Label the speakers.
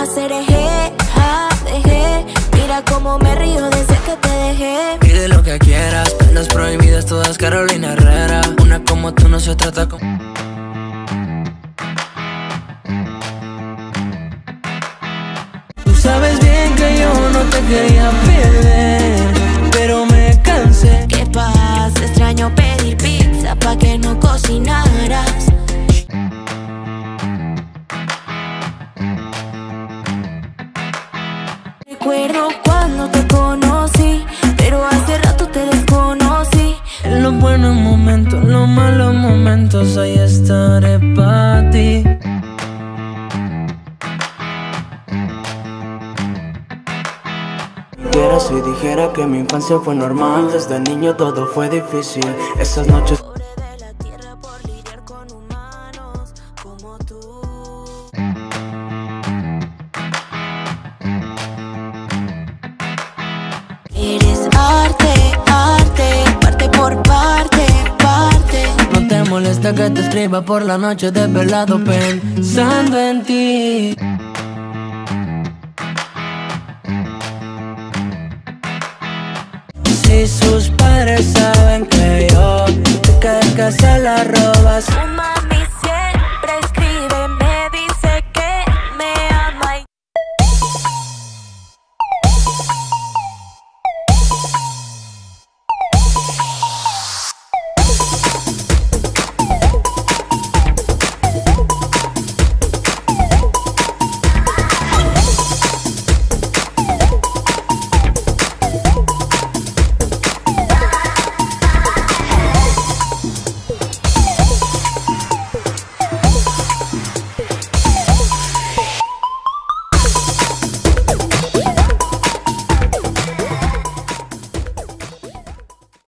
Speaker 1: hacer eje, dejé. Mira cómo me río desde que te dejé.
Speaker 2: Pide lo que quieras, penas prohibidas todas Carolina Herrera. Una como tú no se trata como... Tú sabes bien que yo no te quería perder, pero me cansé.
Speaker 1: ¿Qué pasa? Extraño pedir pizza pa' que no cocinaras. Recuerdo cuando te conocí, pero hace rato te desconocí.
Speaker 2: En los buenos momentos, en los malos momentos, ahí estaré pa' ti. Si dijera que mi infancia fue normal, desde niño todo fue difícil. Esas noches
Speaker 1: Pobre de la tierra por lidiar con humanos como tú. Eres arte, arte, parte por parte, parte.
Speaker 2: no te molesta que te escriba por la noche desvelado pensando en ti. Si sus padres saben que yo te que se la robas.